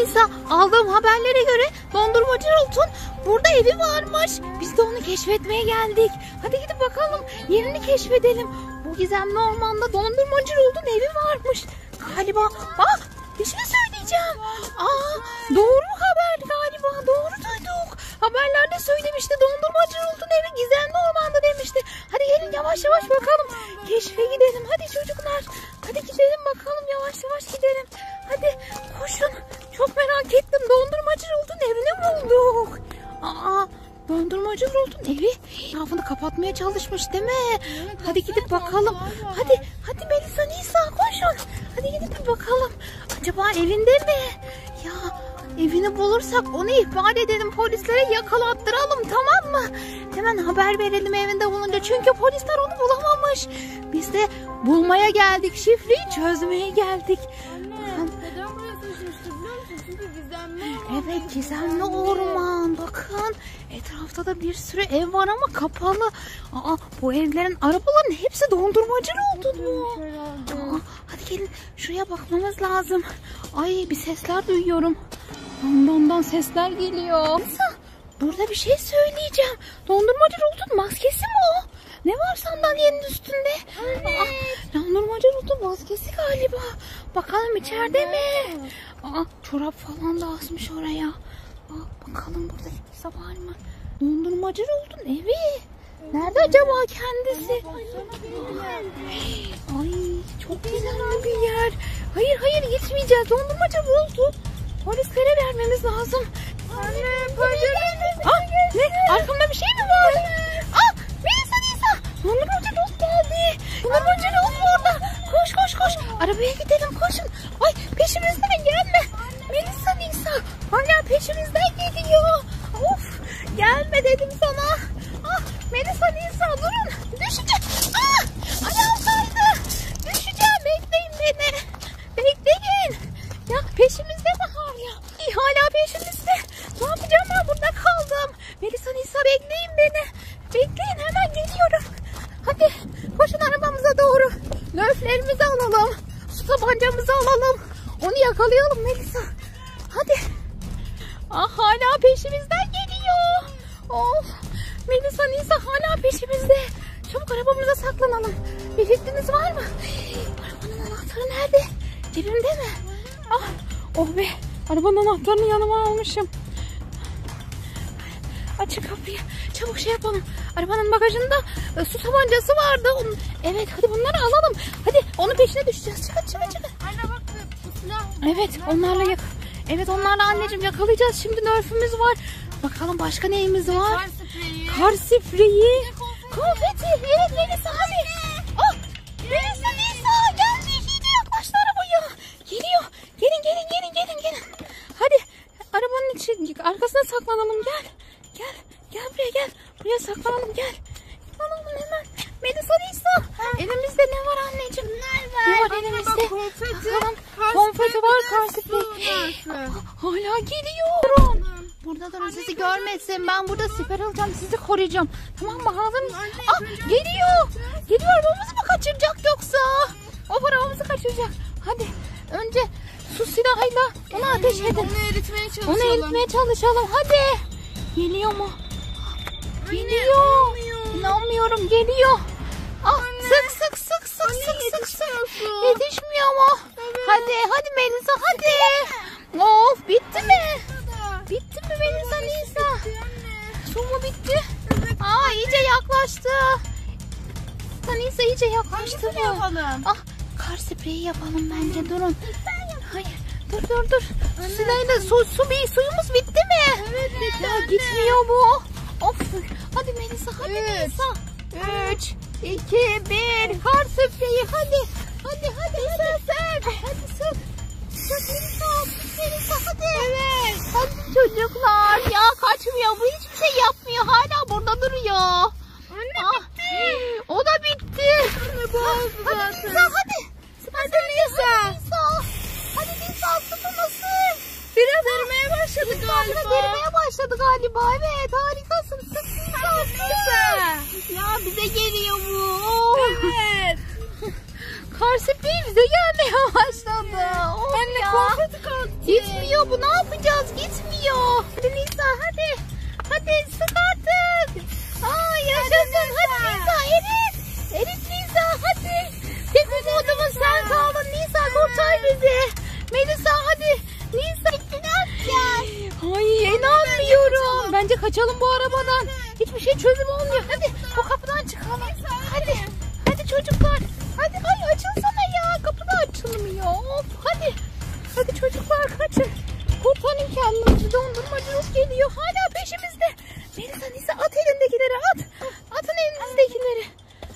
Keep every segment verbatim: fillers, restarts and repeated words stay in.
Nisa, aldığım haberlere göre dondurmacı Rolt'un burada evi varmış. Biz de onu keşfetmeye geldik. Hadi gidip bakalım, yerini keşfedelim. Bu gizemli ormanda dondurmacı Rolt'un evi varmış. Galiba bak, bir şey söyleyeceğim. Aa, doğru haber galiba, doğru duyduk. Haberlerde söylemişti, dondurmacı Rolt'un evi gizemli ormanda demişti. Hadi gelin yavaş yavaş bakalım. Keşfe gidelim hadi çocuklar. Hadi gidelim bakalım, yavaş yavaş gidelim. Hadi koşun. Çok merak ettim, dondurmacı Rolt'un evini bulduk. Aa, dondurmacı Rolt'un evi etrafını kapatmaya çalışmış değil mi? Evet, hadi gidip bakalım. Hadi hadi Melisa, Nisa koşun. Hadi gidip bir bakalım. Acaba evinde mi? Ya evini bulursak onu ihbar edelim, polislere yakalattıralım, tamam mı? Hemen haber verelim evinde bulunca, çünkü polisler onu bulamamış. Biz de bulmaya geldik, şifreyi çözmeye geldik. Anne, neden buraya taşımıştı biliyor musun? Çünkü gizemli. Evet, gizemli orman. Bakın etrafta da bir sürü ev var ama kapalı. Aa, bu evlerin, arabaların hepsi dondurmacı oldu mu? Aa, hadi gelin şuraya bakmamız lazım. Ay, bir sesler duyuyorum. Ondan sesler geliyor. Nisa, burada bir şey söyleyeceğim. Dondurmacı Rolt'un maskesi mi o? Ne var sandalyenin üstünde? Aa, dondurmacı Rolt'un maskesi galiba. Bakalım içeride mi? Aa, çorap falan da asmış oraya. Aa, bakalım burada kimse var mı? Dondurmacı Rolt'un evi. Nerede acaba kendisi? Ay, çok güzel bir yer. Hayır hayır, gitmeyeceğiz. Dondurmacı Rolt'u polislere vermemiz lazım. Anne, pencerede. Aa, ne? Arkamda bir şey mi var? Aa, Melisa, Nisa. Dondurmacı Rolt geldi. Dondurmacı Rolt orada. Koş koş koş. Arabaya gidelim, koşun. Ay, peşimizden gelme. Melisa, Nisa. Hala peşimizden geliyor. Of, gelme dedim sana. Ah, Melisa, Nisa durun. Düşeceğim. Ah, ayağım kaydı. Düşeceğim. Bekleyin beni. Bekleyin. Ya peşimizde mi hala? İyi, hala peşimizde. Ne yapacağım, ben burada kaldım. Melisa, Nisa bekleyin beni. Bekleyin, hemen geliyorum. Hadi koşun arabamıza doğru. Nöflerimizi alalım. Su tabancamızı alalım. Onu yakalayalım Melisa. Hadi. Ah, hala peşimizden geliyor. Of. Melisa, Nisa hala peşimizde. Çabuk arabamıza saklanalım. Bir fikriniz var mı? Arabanın anahtarı nerede? Cebimde mi? Ah, oh be. Arabanın anahtarını yanıma almışım. Açın kapıyı. Çabuk şey yapalım. Arabanın bagajında e, su tabancası vardı. Onun... Evet, hadi bunları alalım. Hadi onun peşine düşeceğiz. Çıkın çıkın çıkın. Anne bak, bu silah. Evet, onlarla yak. Evet, onlarla anneciğim yakalayacağız. Şimdi nörfümüz var. Bakalım başka neyimiz var? Kar spreyi. Kar spreyi. Konfeti. Evet Melisa, hadi. Ah, Melisa, Nisa geldi. İyice yaklaştı arabaya. Geliyor. Gelin gelin gelin gelin gelin. Hadi arabanın içi, arkasına saklanalım, gel. Gel. Gel buraya gel. Buraya saklanalım, gel. Saklanalım hemen. Melisa, Nisa. Elimizde ne var anneciğim? Ne var elimizde? Konfeti. Konfeti var, kar spreyi. Hala geliyor. Burada durun, sizi görmesin. Ben burada siper alacağım, sizi koruyacağım. Tamam mı? Hazır mısın? Ah, geliyor. Geliyor, arabamızı mı kaçıracak yoksa? O arabamızı kaçıracak. Hadi önce su silahıyla onu ateş edin. Onu eritmeye çalışalım. Onu eritmeye çalışalım. Hadi. Geliyor mu? Geliyor. İnanmıyorum, geliyor. Ah, sık sık sık sık Anne, sık sık sık. yetişmiyorsun. Yetişmiyor mu? Evet. Hadi hadi Melisa, hadi. Of, bitti mi? Bitti mi Melisa, Nisa? Su mu bitti? Evet. Aa, iyice yaklaştı. Nisa iyice yaklaştı bu. Yapalım. Ah, kar spreyi yapalım bence, durun. Hayır, dur dur dur. Silahıyla su, su bir suyumuz bitti mi? Evet, bitti Ya, anne. gitmiyor bu. Of. Hadi Melisa, hadi Üç. Melisa. Üç, iki, bir. Kar spreyi, hadi. Hadi hadi hadi. Sık. Hadi sık. Sık Melisa, sık Melisa, hadi. Evet. Hadi çocuklar. Ya kaçmıyor, bu hiçbir şey yapmıyor. Hala burada duruyor. Anne Ah, bitti. o da bitti. Anne bu oldu Hadi zaten. Nisa, hadi. Hadi Nisa. Hadi Nisa. Hadi Nisa, tutun ısır. Biraz erimeye başladı Nisa galiba. biraz erimeye başladı galiba. Evet, harikasın. Sık Nisa, sık. Ya bize geliyor bu. Oh. Evet. Kar spreyi bize gelmeye başladı. Oh Anne ya. konfeti kaldı. Gitmiyor bu, ne yapacağız? Gitmiyor. Hadi Nisa hadi. Hadi sık artık. Aa yaşasın. Hadi Nisa erit. Erit Nisa hadi. Tek umudumuz sen kaldın Nisa, kurtar bizi. Melisa hadi. Nisa. Ne yapacağız? Ay inanmıyorum. Bence kaçalım bu arabadan. Hiçbir şey çözüm olmuyor. Hadi o kapıdan çıkalım. Hadi. Hadi çocuklar. Hadi ay açılsana ya. Kapı da açılmıyor. Of hadi. Hadi çocuklar kaçın. Kurtarın kendinizi. Dondurmacı Ruth geliyor. Hala peşimizde. Melisa Nisa at elindekileri at. Atın elinizdekileri.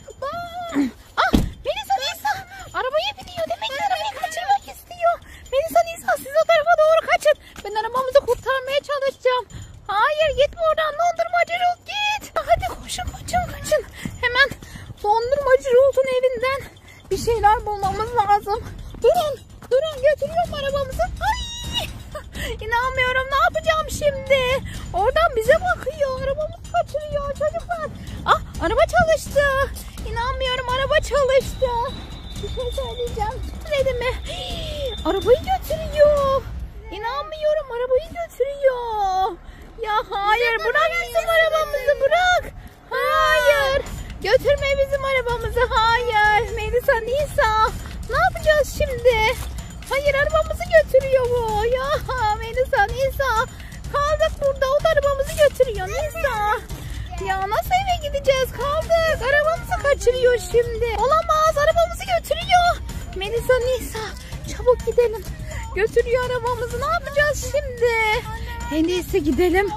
Ah Melisa Nisa. Arabaya biniyor. Demek ki arabayı kaçırmak istiyor. Melisa Nisa siz o tarafa doğru kaçın. Ben arabamızı kurtarmaya çalışacağım. Hayır gitme oradan dondurmacı Ruth git. Hadi koşun kaçın kaçın. Hemen dondurmacı Ruth'un evinden bir şeyler bulmamız lazım. Durun durun götürüyorum arabamızı. Ay İnanmıyorum, ne yapacağım şimdi? Oradan bize bakıyor. Arabamızı kaçırıyor çocuklar. Ah araba çalıştı. İnanmıyorum araba çalıştı. Bir şey söyleyeceğim. Tutun elimi. Arabayı götürüyor. İnanmıyorum arabayı götürüyor. Ya hayır bırak bizim arabamızı bırak. Hayır. Götürme bizim arabamızı. Hayır. Melisa Nisa. Ne yapacağız şimdi? Hayır arabamızı götürüyor bu. Ya Melisa Nisa. Kaldık burada. O da arabamızı götürüyor Nisa. Ya nasıl eve gideceğiz? Kaldık. Arabamızı kaçırıyor şimdi. Olamaz arabamızı götürüyor. Melisa Nisa. Çabuk gidelim. Götürüyor arabamızı. Ne yapacağız şimdi? En iyisi gidelim.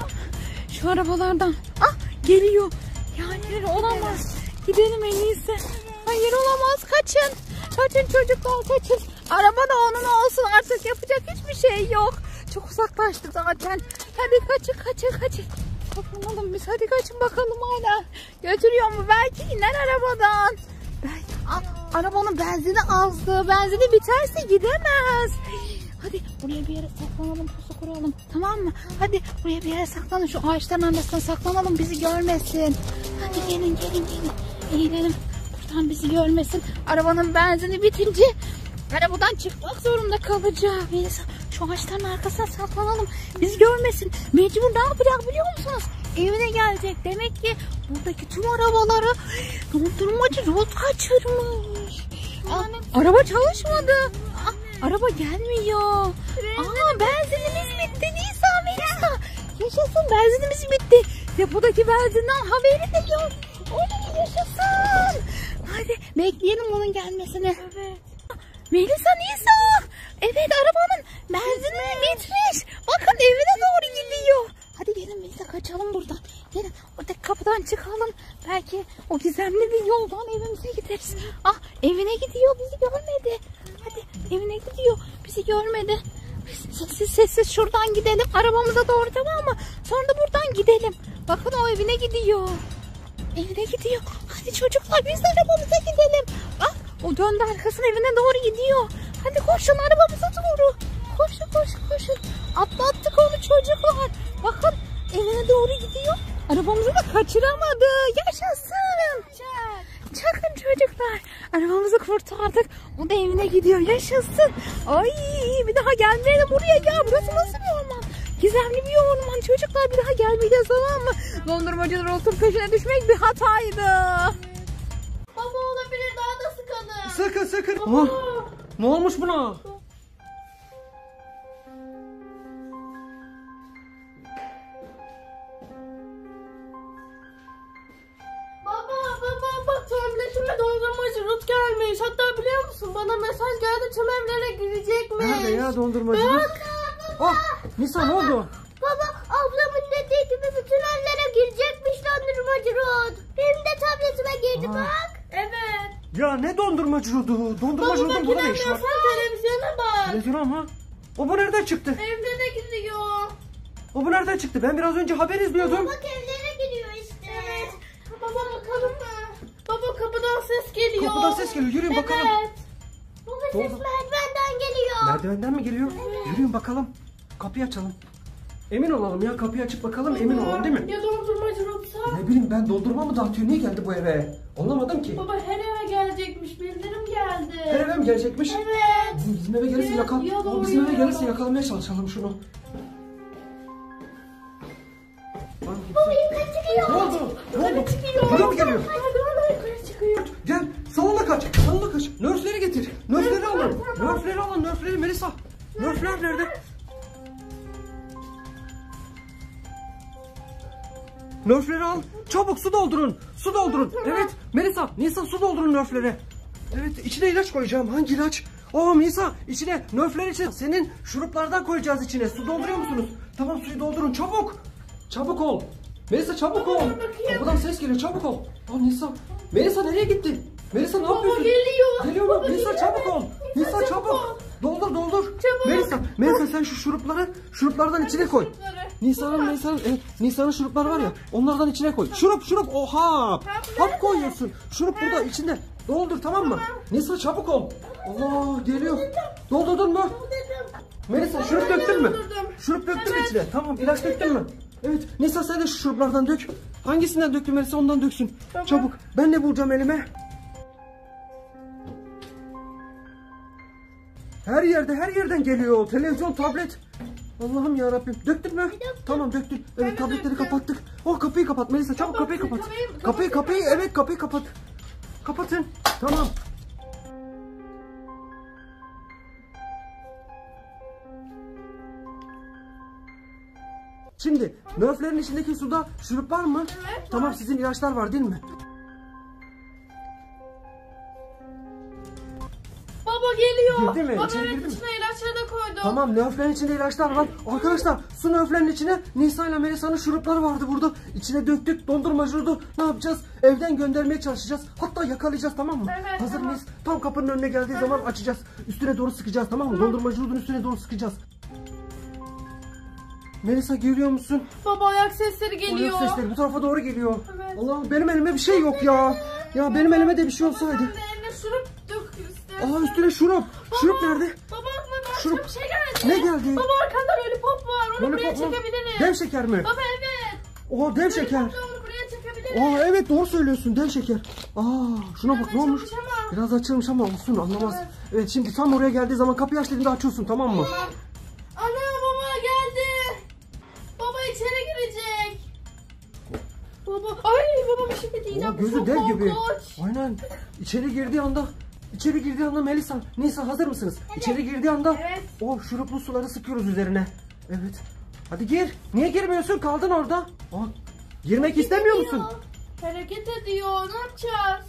Şu arabalardan. Ah geliyor. Yani olamaz. Gidelim en iyisi. Hayır olamaz. Kaçın. Kaçın çocuklar kaçın. Araba da onun olsun artık. Yapacak hiçbir şey yok. Çok uzaklaştı zaten. Hadi kaçın kaçın kaçın. Saklanalım biz. Hadi kaçın bakalım hala. Götürüyor mu? Belki iner arabadan. Belki. Aa, arabanın benzini azdı. Benzini biterse gidemez. Hadi buraya bir yere saklanalım. Pusu kuralım. Tamam mı? Hadi buraya bir yere saklanın. Şu ağaçların arasına saklanalım. Bizi görmesin. Hadi gelin gelin gelin. Eğilelim. Buradan bizi görmesin. Arabanın benzini bitince arabadan çıkmak zorunda kalacağım. Melisa şu ağaçların arkasına saklanalım. Bizi görmesin. Mecbur ne yapacak biliyor musunuz? Evine gelecek. Demek ki buradaki tüm arabaları dondurmacı Ruth kaçırmış. Aa, araba çalışmadı. Aa, araba gelmiyor. Aa, benzinimiz bitti Nisa Melisa. Yaşasın benzinimiz bitti. Depodaki benzinden haberi de yok. Oley yaşasın. Hadi bekleyelim onun gelmesini. Evet. Melisa Nisa. Evet arabanın benzini bitmiş. Bakın evine doğru gidiyor. Hadi gelin Melisa kaçalım buradan. Gelin oradaki kapıdan çıkalım. Belki o gizemli bir yoldan evimize gideriz. Ah evine gidiyor bizi görmedi. Hadi evine gidiyor bizi görmedi. Sessiz sessiz şuradan gidelim. Arabamıza doğru tamam mı? Sonra da buradan gidelim. Bakın o evine gidiyor. Evine gidiyor. Hadi çocuklar biz de arabamıza gidelim. Ah o döndü arkasına evine doğru gidiyor. Hadi koşun arabamıza doğru. Koşun koşun koşun. Atlattık onu çocuklar. Bakın evine doğru gidiyor. Arabamızı da kaçıramadı. Yaşasın. Çakın çocuklar. Arabamızı kurtardık. O da evine gidiyor. Yaşasın. Ay bir daha gelmeyelim buraya ya. Burası nasıl bir orman? Gizemli bir orman. Çocuklar bir daha gelmeyeceğiz tamam mı? Dondurmacılar olsun peşine düşmek bir hataydı. Baba olabilir daha da sıkalım. Sakın sakın. Oh, ne olmuş buna? Baba baba bak tabletime dondurmacı Ruth gelmiş. Hatta biliyor musun bana mesaj geldi tüm evlere girecekmiş. Nerede ya dondurmacı? Bak. Oh, Nisa ne oldu? Baba ablamın dediği gibi bütün evlere girecekmiş dondurmacı Ruth. Benim de tabletime girdi Aa. bak. Evet. Ya ne dondurmacı Ruth'u? Dondurmacı Baba Ruth'un bak burada ne işi var? inanmıyorsan televizyona bak. Televizyona mı? O bu nereden çıktı? Evlere gidiyor. O bu nereden çıktı? Ben biraz önce haber izliyordum. Bak evlere gidiyor işte. Evet. Baba bakalım mı? Baba kapıdan ses geliyor. Kapıdan ses geliyor. Yürüyün bakalım. Evet. Baba ses Doğru. merdivenden geliyor. Merdivenden mi geliyor? Evet. Yürüyün bakalım. Kapıyı açalım. Emin olalım ya kapıyı açıp bakalım emin olalım değil mi? Ya dondurmacı Ruth'sa? Ne bileyim ben dondurma mı dağıtıyor? Niye geldi bu eve? Anlamadım ki. Baba her eve gelecekmiş bildirim geldi. Her eve mi gelecekmiş? Evet. Bizim eve gelirse Ya- yakal. ya doğru, Bizim eve ya gelirse doğru. yakalamaya çalışalım şunu. Baba yukarı çıkıyor. Ne oldu? Ne Yukarı oldu? çıkıyor. Buraya mı geliyor? Merdivenler yukarı çıkıyor. Gel salona kaç. Salona kaç. Nörfleri getir. Nörfleri alın. Nörfleri alın. Nörfleri Melisa. Nörfler nerede? Nörfleri al. Çabuk su doldurun. Su doldurun. Evet. Melisa, Nisa su doldurun nörflere. Evet, içine ilaç koyacağım. Hangi ilaç? Oo Nisa, içine nörfler için senin şuruplardan koyacağız içine. Su dolduruyor musunuz? Tamam, suyu doldurun çabuk. Çabuk ol. Melisa çabuk ol. Kapıdan ses geliyor. Çabuk ol. Aa Nisa. Melisa nereye gitti? Melisa ne yapıyorsun? geliyor. Geliyor mu? Baba Nisa geliyor. çabuk ol. Nisa Nisa, çabuk. çabuk. Doldur doldur. Çabuk. Melisa, Melisa sen şu şurupları şuruplardan içine koy. şurupları. Nisa'nın Nisa'nın evet, Nisa'nın şurupları var ya, onlardan içine koy. Şurup şurup oha. Hap koyuyorsun. Şurup burada içinde. Doldur tamam mı? Nisa çabuk ol. Allah geliyor. Doldurdun mu? Melisa şurup döktün mü? doldurdum. Şurup döktün mü içine? Tamam, ilaç döktün mü? Evet. Nisa sen de şu şuruplardan dök. Hangisinden döktün Melisa, ondan döksün. Çabuk. Ben ne bulacağım elime? Her yerde her yerden geliyor. Televizyon, tablet. Allah'ım ya Rabbim. Döktün mü? Tamam döktün. Evet, tabletleri döktüm. kapattık. Oh kapıyı kapat Melisa, çabuk kapıyı kapat. kapıyı- Kapıyı kapatın. kapıyı evet kapıyı kapat. Kapatın. Tamam. Şimdi nörflerin içindeki suda şurup var mı? Evet, Tamam, var. sizin ilaçlar var değil mi? Baba geliyor. Girdi mi? Baba İçeri evet, girdi mi? içine ilaçları da koydum. Tamam, nörflerin içinde ilaçlar var. Arkadaşlar su nörflerin içine Nisa ile Melisa'nın şurupları vardı burada. İçine döktük, dondurmacıydı. Ne yapacağız? Evden göndermeye çalışacağız. Hatta yakalayacağız, tamam mı? Evet, Hazır tamam. mıyız? Tam kapının önüne geldiği zaman açacağız. Üstüne doğru sıkacağız, tamam mı? Dondurmacılığın üstüne doğru sıkacağız. Melisa görüyor musun? Baba ayak sesleri geliyor. Ayak sesleri bu tarafa doğru geliyor. Evet. Allah'ım benim elime bir şey yok ya. Ya benim elime de bir şey olsaydı. Sen de eline şurup dök istersen. Aa üstüne şurup. Şurup nerede? Baba aklıma Şurup. başka bir şey geldi. Ne geldi? Baba arkanda lollipop var. Onu buraya Lollipop mu? çekebiliriz. Dev şeker mi? Baba evet. Oo dev şeker. Lollipopla onu buraya çekebiliriz. Aa evet doğru söylüyorsun, dev şeker. Aa şuna bak ne olmuş. açılmış ama. Biraz açılmış ama olsun, anlamaz. Evet. Evet şimdi tam oraya geldiği zaman kapıyı aç dediğinde açıyorsun, tamam mı? Ana baba geldi. Baba içeri girecek. Baba ay baba bir şey Oo, diyeceğim. gözü Çok dev gibi. korkunç. Aynen. İçeri girdiği anda İçeri girdiği anda Melisa, Nisa hazır mısınız? İçeri girdiği anda Evet. o şuruplu suları sıkıyoruz üzerine. Evet. Hadi gir. Niye girmiyorsun? Kaldın orada. Aa, girmek istemiyor musun? Hareket ediyor. Ne yapacağız?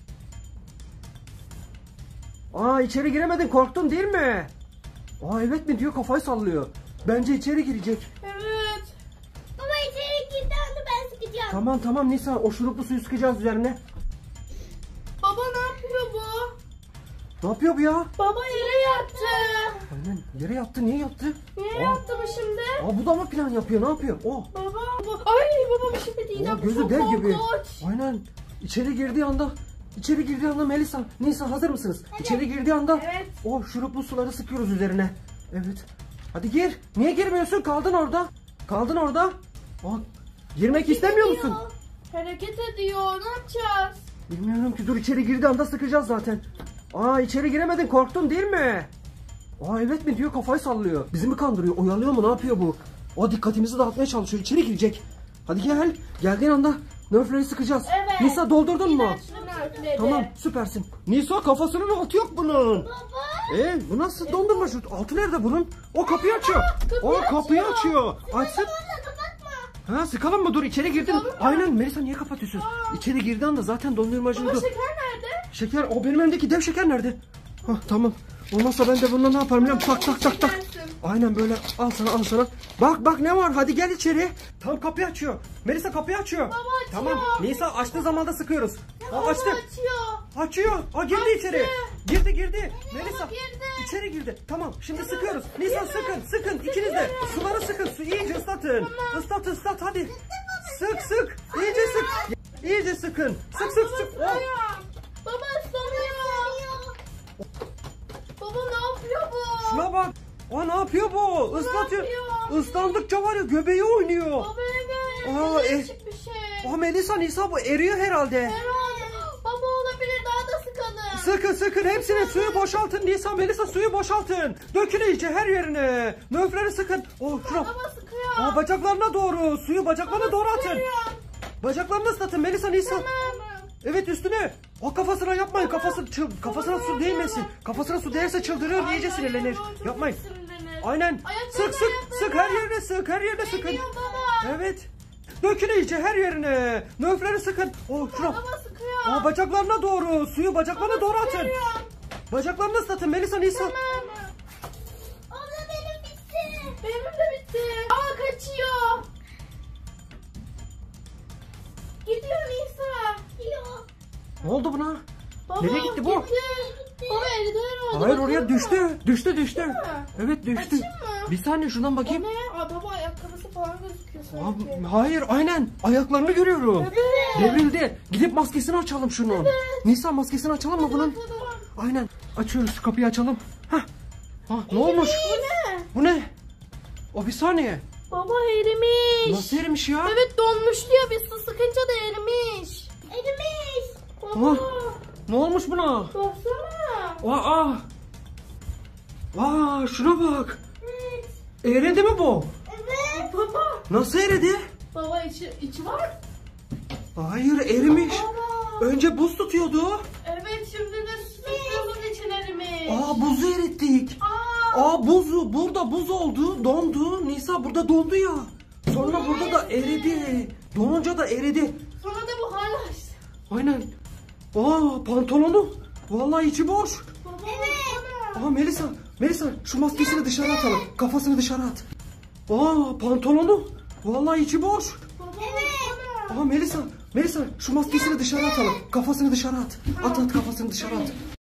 Aa içeri giremedin, korktun değil mi? Aa evet mi diyor, kafayı sallıyor. Bence içeri girecek. Evet. Baba içeri girdi onu ben sıkacağım. Tamam tamam Nisa, o şuruplu suyu sıkacağız üzerine. Baba ne yapıyor bu? Ne yapıyor bu ya? Baba yere yattı. Aynen yere yattı. Niye yattı? Niye Aa, yattı bu şimdi? aa bu da mı plan yapıyor? Ne yapıyor? Oh. Baba. bu- Ay baba bir şey Aa, diyeceğim. gözü Çok dev gibi. korkunç. Aynen. İçeri girdiği anda İçeri girdiği anda Melisa, Nisa hazır mısınız? İçeri girdiği anda Evet. o şuruplu suları sıkıyoruz üzerine. Evet. Hadi gir. Niye girmiyorsun? Kaldın orada. Kaldın orada. Aa, girmek istemiyor musun? Hareket ediyor. Ne yapacağız? Bilmiyorum ki, dur içeri girdiği anda sıkacağız zaten. Aa içeri giremedin, korktun değil mi? Aa evet mi diyor, kafayı sallıyor. Bizi mi kandırıyor, oyalıyor mu, ne yapıyor bu? O dikkatimizi dağıtmaya çalışıyor, içeri girecek. Hadi gel. Geldiğin anda nörfleri sıkacağız. Evet. Nisa doldurdun mu? İlaçlı nörfleri. Tamam süpersin. Nisa kafasının altı yok bunun. Baba. E bu nasıl dondurma şu? Altı nerede bunun? O kapıyı açıyor. kapıyı O kapıyı açıyor. açıyor. Açsın. Baba kapatma. Ha sıkalım mı? Dur içeri girdin. Aynen Melisa, niye kapatıyorsun? İçeri girdiği anda zaten dondurmacı Baba dur. şeker nerede? Şeker, o benim elimdeki dev şeker nerede? Hah tamam. Olmazsa ben de bununla ne yaparım biliyor musun? Tak tak tak tak. Şekersin. Aynen böyle, al sana al sana. Bak bak ne var, hadi gel içeri. Tam kapıyı açıyor. Melisa kapıyı açıyor. Baba açıyor. Tamam Nisa açtığı zaman da sıkıyoruz. Aa, Baba açtı. açıyor. Açıyor. Aa girdi Açtı. içeri. Girdi girdi. Melisa girdi. içeri girdi. Tamam şimdi sıkıyoruz. Nisa sıkın sıkın ikiniz de. Suları sıkın. Su iyice ıslatın. Islat ıslat hadi. Sık sık. İyice sık. İyice sıkın. Sık sık sık. Oh. Baba ıslanıyor. Baba ne yapıyor bu? Şuna bak. Aa ne yapıyor bu? Islatıyor. yapıyor? Islandıkça var ya göbeği oynuyor. Baba evet. Aa, Aa, e- değişik bir şey. Aa Melisa, Nisa bu eriyor herhalde. Herhalde. Baba olabilir, daha da sıkalım. Sıkın sıkın hepsini suyu boşaltın. Nisa, Melisa suyu boşaltın. Dökün iyice her yerine. Nöfleri sıkın. Oh şuna. Baba sıkıyor. Aa, bacaklarına doğru. Suyu bacaklarına doğru atın. Bacaklarını ıslatın Melisa, Nisa. Evet üstüne. O kafasına yapmayın. Kafası çıl, kafasına su değmesin. Kafasına su değerse çıldırır, iyice sinirlenir. Yapmayın. Aynen. Sık sık sık her yerine sık. Her yerine sıkın. Evet. Dökün iyice her yerine. Nöfleri sıkın. Oh şuna. Baba sıkıyor. Aa, bacaklarına doğru. Suyu bacaklarına doğru atın. Bacaklarını ıslatın Melisa, Nisa. Abla benim bitti. Benim de bitti. Aa kaçıyor. Gidiyor Nisa. Gidiyor. Ne oldu buna? Baba, Nereye gitti bu? Gitti. Baba eridi herhalde. Hayır, oraya Baksana. düştü. Düştü düştü. Evet düştü. Açayım mı? Bir saniye şuradan O bakayım. ne? Aa, baba ayakkabısı falan gözüküyor sanki. Aa, hayır aynen. Ayaklarını görüyorum. Evet. Devrildi. Gidip maskesini açalım şunun. Nisa, maskesini açalım mı bunun? Bakalım. Aynen. Açıyoruz şu kapıyı, açalım. Hah. Ha, ne olmuş? Bu ne? Bu ne? O bir saniye. Baba erimiş. Nasıl erimiş ya? Evet donmuş diyor. Biz su sıkınca da erimiş. Erimiş. Baba. Ah, ne olmuş buna? Baksana. Aa. Aa, şuna bak. Evet. Eridi mi bu? Evet. Baba. Nasıl eridi? Baba içi, içi var. Hayır, erimiş. Baba. Önce buz tutuyordu. Evet şimdi de su sıkıyoruz için erimiş. Aa, buzu erittik. Aa. Aa, buzu burada buz oldu, dondu. Nisa burada dondu ya. Sonra burada da eridi. Donunca da eridi. Sonra da buharlaştı. Aynen. Aa, pantolonu. Vallahi içi boş. Baba. Evet. Aa, Melisa, Melisa şu maskesini dışarı atalım. Kafasını dışarı at. Aa, pantolonu. Vallahi içi boş. Evet. Aa, Melisa, Melisa şu maskesini dışarı atalım. Kafasını dışarı at. At at kafasını dışarı at.